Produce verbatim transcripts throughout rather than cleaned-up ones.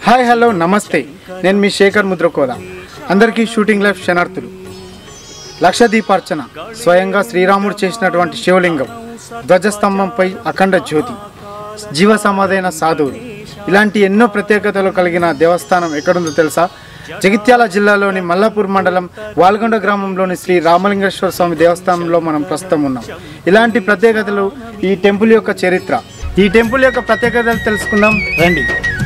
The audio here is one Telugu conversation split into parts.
హాయ్ హలో నమస్తే, నేను మీ శేఖర్ ముద్రకోద. అందరికీ షూటింగ్ లైఫ్ శనార్థులు. లక్ష దీపార్చన, స్వయంగా శ్రీరాముడు చేసినటువంటి శివలింగం, ధ్వజస్తంభంపై అఖండ జ్యోతి, జీవ సమాధైన సాధువులు, ఇలాంటి ఎన్నో ప్రత్యేకతలు కలిగిన దేవస్థానం ఎక్కడుందో తెలుసా? జగిత్యాల జిల్లాలోని మల్లాపూర్ మండలం వాల్గొండ గ్రామంలోని శ్రీ రామలింగేశ్వర స్వామి దేవస్థానంలో మనం ప్రస్తుతం ఉన్నాం. ఇలాంటి ప్రత్యేకతలు ఈ టెంపుల్ యొక్క చరిత్ర, ఈ టెంపుల్ యొక్క ప్రత్యేకతలు తెలుసుకుందాం రండి.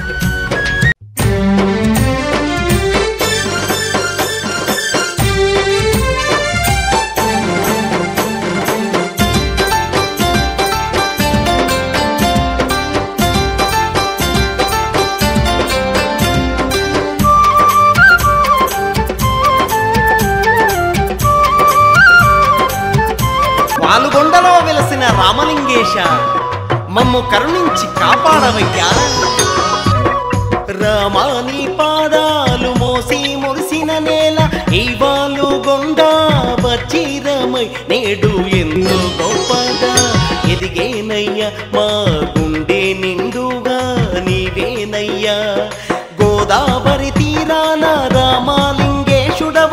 పాల్గొండలో వెలసిన రామలింగేశ, మమ్ము కరుణించి కాపాడవయ్యా. రామాని పాదాలు మోసి మురిసిన నేల ఈ వాలుగొండ వజ్రమై నేడు ఎంతో గొప్పగా ఎదిగేనయ్యా. మా గుండె నిండుగా నీవేనయ్యా. గోదావరి తీరాన రామలింగేశుడవ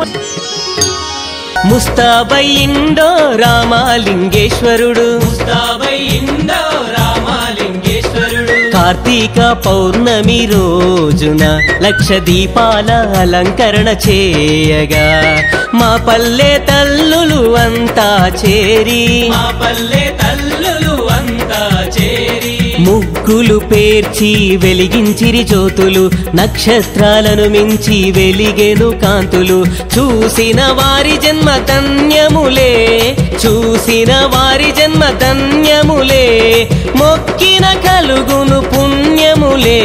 ముస్తాబయ్యిండో రామలింగేశ్వరుడు, ముస్తాబయ్యిండో రామలింగేశ్వరుడు. కార్తీక పౌర్ణమి రోజున లక్ష దీపాల అలంకరణ చేయగా మా పల్లె తల్లులు అంతా చేరి, మా పల్లె తల్లులు అంతా చేరి ముగ్గులు పేర్చి వెలిగించిరి జ్యోతులు, నక్షత్రాలను మించి వెలిగెను కాంతులు. చూసిన వారి జన్మ ధన్యములే, చూసిన వారి జన్మ ధన్యములే, మొక్కిన కలుగును పుణ్యములే.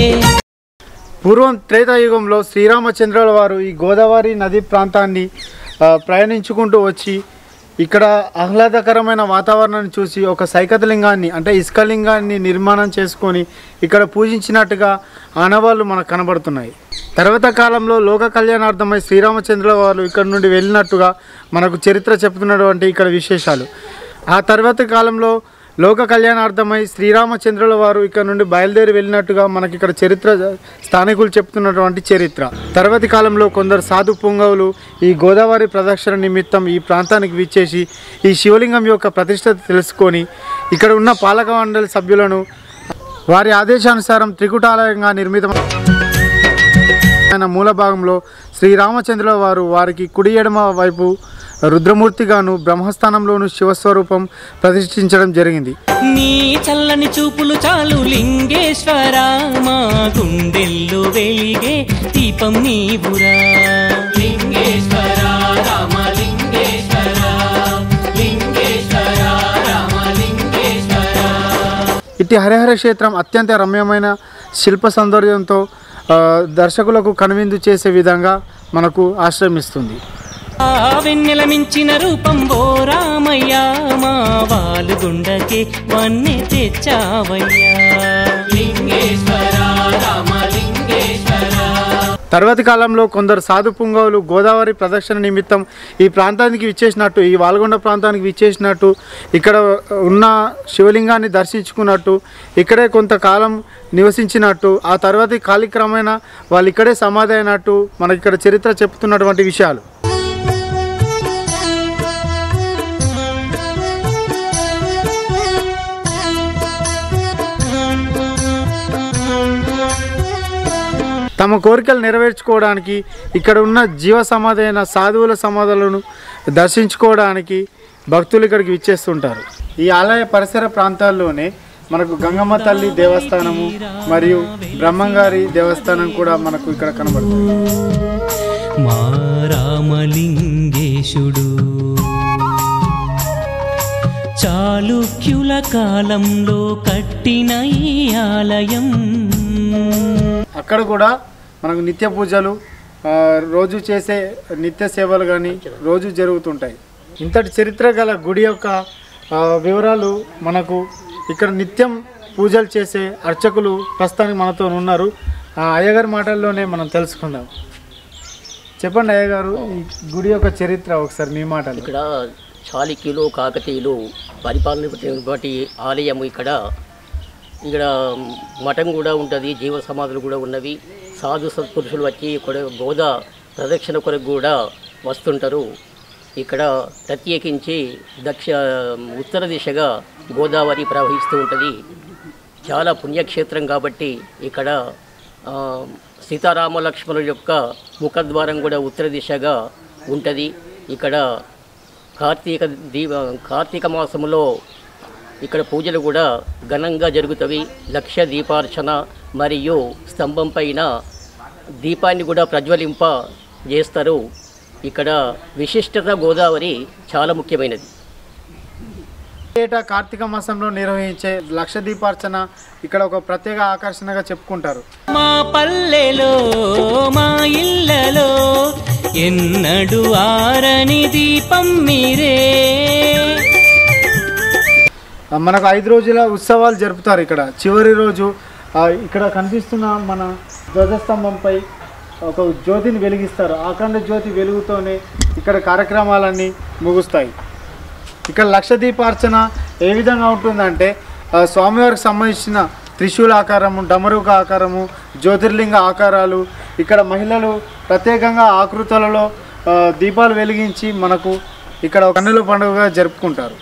పూర్వం త్రేతాయుగంలో శ్రీరామచంద్రుల వారు ఈ గోదావరి నది ప్రాంతాన్ని ప్రయాణించుకుంటూ వచ్చి ఇక్కడ ఆహ్లాదకరమైన వాతావరణాన్ని చూసి ఒక సైకతలింగాన్ని అంటే ఇసుకలింగాన్ని నిర్మాణం చేసుకొని ఇక్కడ పూజించినట్టుగా ఆనవాళ్ళు మనకు కనబడుతున్నాయి. తర్వాత కాలంలో లోక కళ్యాణార్థమై శ్రీరామచంద్రుల వారు ఇక్కడ నుండి వెళ్ళినట్టుగా మనకు చరిత్ర చెబుతున్నటువంటి ఇక్కడ విశేషాలు. ఆ తర్వాత కాలంలో లోక కళ్యాణార్థమై శ్రీరామచంద్రుల వారు ఇక్కడ నుండి బయలుదేరి వెళ్ళినట్టుగా మనకి ఇక్కడ చరిత్ర స్థానికులు చెప్తున్నటువంటి చరిత్ర. తర్వాతి కాలంలో కొందరు సాధు పుంగవులు ఈ గోదావరి ప్రదక్షిణ నిమిత్తం ఈ ప్రాంతానికి విచ్చేసి ఈ శివలింగం యొక్క ప్రతిష్టత తెలుసుకొని ఇక్కడ ఉన్న పాలక మండలి సభ్యులను వారి ఆదేశానుసారం త్రికుటాలయంగా నిర్మితమైన మూల భాగంలో శ్రీరామచంద్రుల వారు వారికి కుడి ఎడమ వైపు రుద్రమూర్తిగాను బ్రహ్మస్థానంలోను శివస్వరూపం ప్రతిష్ఠించడం జరిగింది. నీ చల్లని చూపులు చాలు లింగేశ్వర, మా గుండెల్లో వెలిగే దీపం నీవురా. లింగేశ్వర రామలింగేశ్వర, లింగేశ్వర రామలింగేశ్వర. ఇట్టి హరిహర క్షేత్రం అత్యంత రమ్యమైన శిల్ప సౌందర్యంతో దర్శకులకు కనువిందు చేసే విధంగా మనకు ఆశ్రమిస్తుంది. వెన్నెల మించిన రూపం ఓ రామయ్యా, మా వాలుగుండకే వన్నె తెచ్చావయ్యా. లింగేశ్వర రామలింగేశ్వర. తర్వాతి కాలంలో కొందరు సాధు పుంగవులు గోదావరి ప్రదక్షిణ నిమిత్తం ఈ ప్రాంతానికి విచ్చేసినట్టు, ఈ వాల్గొండ ప్రాంతానికి విచ్చేసినట్టు, ఇక్కడ ఉన్న శివలింగాన్ని దర్శించుకున్నట్టు, ఇక్కడే కొంతకాలం నివసించినట్టు, ఆ తర్వాతి కాలక్రమేణా వాళ్ళు ఇక్కడే సమాధి అయినట్టు మనకి ఇక్కడ చరిత్ర చెప్తున్నటువంటి విషయాలు. తమ కోరికలు నెరవేర్చుకోవడానికి ఇక్కడ ఉన్న జీవ సమాధి అయిన సాధువుల సమాధులను దర్శించుకోవడానికి భక్తులు ఇక్కడికి విచ్చేస్తుంటారు. ఈ ఆలయ పరిసర ప్రాంతాల్లోనే మనకు గంగమ్మ తల్లి దేవస్థానము మరియు బ్రహ్మంగారి దేవస్థానం కూడా మనకు ఇక్కడ కనబడుతుంది. మా రామలింగేశుడు చాళుక్యుల కాలంలో కట్టిన ఈ ఆలయం. అక్కడ కూడా మనకు నిత్య పూజలు, రోజు చేసే నిత్య సేవలు కానీ రోజు జరుగుతుంటాయి. ఇంతటి చరిత్ర గల గుడి యొక్క వివరాలు మనకు ఇక్కడ నిత్యం పూజలు చేసే అర్చకులు ప్రస్తుతానికి మనతో ఉన్నారు. ఆ అయ్యగారి మాటల్లోనే మనం తెలుసుకుందాం. చెప్పండి అయ్యగారు, ఈ గుడి యొక్క చరిత్ర ఒకసారి మీ మాటలు. ఇక్కడ చాళుక్యులు కాకతీయులు పరిపాలన ఆలయము ఇక్కడ ఇక్కడ మఠం కూడా ఉంటుంది, జీవ సమాధులు కూడా ఉన్నవి. సాధు సత్పురుషులు వచ్చి ఇక్కడ గోదా ప్రదక్షిణ కొరకు కూడా వస్తుంటారు. ఇక్కడ ప్రత్యేకించి దక్ష ఉత్తర దిశగా గోదావరి ప్రవహిస్తూ ఉంటుంది. చాలా పుణ్యక్షేత్రం కాబట్టి ఇక్కడ సీతారామ లక్ష్మణుల యొక్క ముఖద్వారం కూడా ఉత్తర దిశగా ఉంటుంది. ఇక్కడ కార్తీక దీప కార్తీక మాసంలో ఇక్కడ పూజలు కూడా ఘనంగా జరుగుతాయి. లక్ష దీపార్చన మరియు స్తంభం పైన దీపాన్ని కూడా ప్రజ్వలింప చేస్తారు. ఇక్కడ విశిష్టత గోదావరి చాలా ముఖ్యమైనది. ఏటా కార్తీక మాసంలో నిర్వహించే లక్ష దీపార్చన ఇక్కడ ఒక ప్రత్యేక ఆకర్షణగా చెప్పుకుంటారు. మా పల్లెలో మా ఇళ్ళలో ఎన్నడు ఆరని దీపం మీరే. మనకు ఐదు రోజుల ఉత్సవాలు జరుపుతారు. ఇక్కడ చివరి రోజు ఇక్కడ కనిపిస్తున్న మన ధ్వజస్తంభంపై ఒక జ్యోతిని వెలిగిస్తారు. అఖండ జ్యోతి వెలుగుతోనే ఇక్కడ కార్యక్రమాలన్నీ ముగుస్తాయి. ఇక్కడ లక్ష దీపార్చన ఏ విధంగా ఉంటుందంటే స్వామివారికి సంబంధించిన త్రిశూల ఆకారము, డమరుక ఆకారము, జ్యోతిర్లింగ ఆకారాలు, ఇక్కడ మహిళలు ప్రత్యేకంగా ఆకృతులలో దీపాలు వెలిగించి మనకు ఇక్కడ కన్నుల పండుగగా జరుపుకుంటారు.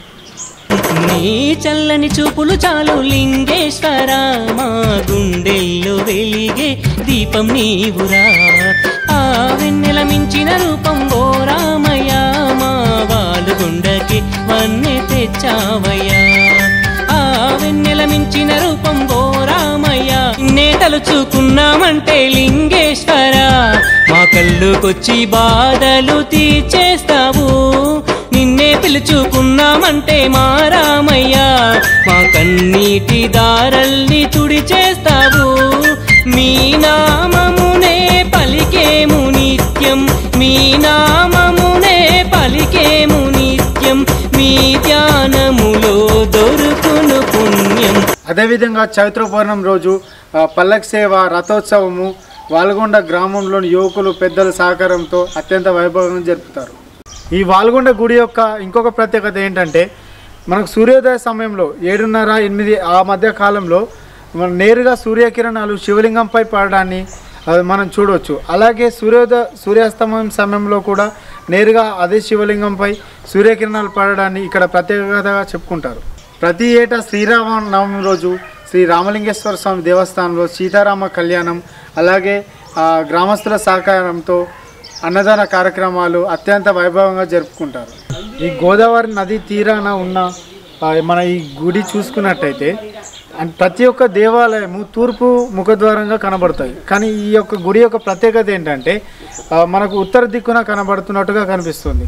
నీ చల్లని చూపులు చాలు లింగేశ్వర, మా గుండెల్లో వెలిగే దీపం నీవురా. ఆ వెన్నెల మించిన రూపం ఓ రామయ్య, మా వాళ్ళు గుండెకి వన్నె తెచ్చావయ్యా. ఆ వెన్నెల మించిన రూపం ఓ రామయ్య, నిన్నే తలుచుకున్నామంటే లింగేశ్వర, మా కళ్ళుకొచ్చి బాధలు తీర్చేస్తావు. నిన్నే పిలుచుకున్నామంటే మా రామయ్య, మా కన్నీటి దారల్ని తుడిచేస్తావు. మీ నామమునే పలికేము నిత్యం, మీ నామమునే పలికేము నిత్యం, మీ ధ్యానములో దొరుకును పుణ్యం. అదేవిధంగా చైత్ర పౌర్ణమి రోజు పల్లకి సేవ, రథోత్సవము వాల్గొండ గ్రామంలోని యువకులు పెద్దల సహకారంతో అత్యంత వైభవంగా జరుపుతారు. ఈ వాల్గొండ గుడి యొక్క ఇంకొక ప్రత్యేకత ఏంటంటే మనకు సూర్యోదయ సమయంలో ఏడున్నర ఎనిమిది ఆ మధ్య కాలంలో మనం నేరుగా సూర్యకిరణాలు శివలింగంపై పడడాన్ని మనం చూడవచ్చు. అలాగే సూర్యోదయ సూర్యాస్తమయం సమయంలో కూడా నేరుగా అదే శివలింగంపై సూర్యకిరణాలు పడడాన్ని ఇక్కడ ప్రత్యేకతగా చెప్పుకుంటారు. ప్రతి ఏటా శ్రీరామ నవమి రోజు శ్రీ రామలింగేశ్వర స్వామి దేవస్థానంలో సీతారామ కళ్యాణం, అలాగే గ్రామస్తుల సహకారంతో అన్నదాన కార్యక్రమాలు అత్యంత వైభవంగా జరుపుకుంటారు. ఈ గోదావరి నది తీరాన ఉన్న మన ఈ గుడి చూసుకున్నట్టయితే ప్రతి ఒక్క దేవాలయము తూర్పు ముఖద్వారంగా కనబడతాయి. కానీ ఈ యొక్క గుడి యొక్క ప్రత్యేకత ఏంటంటే మనకు ఉత్తర దిక్కున కనబడుతున్నట్టుగా కనిపిస్తుంది.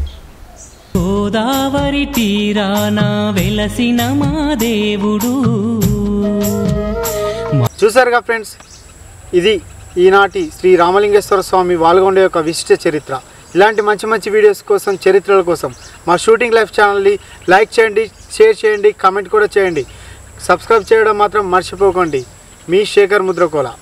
గోదావరి తీరాన వెలసిన మా దేవుడు. చూసారుగా ఫ్రెండ్స్, ఇది ఈనాటి శ్రీ రామలింగేశ్వర స్వామి వాల్గొండ యొక్క విశిష్ట చరిత్ర. ఇలాంటి మంచి మంచి వీడియోస్ కోసం, చరిత్రల కోసం మా షూటింగ్ లైఫ్ ఛానల్ని లైక్ చేయండి, షేర్ చేయండి, కామెంట్ కూడా చేయండి. సబ్స్క్రైబ్ చేయడం మాత్రం మర్చిపోకండి. మీ శేఖర్ ముద్రకోల.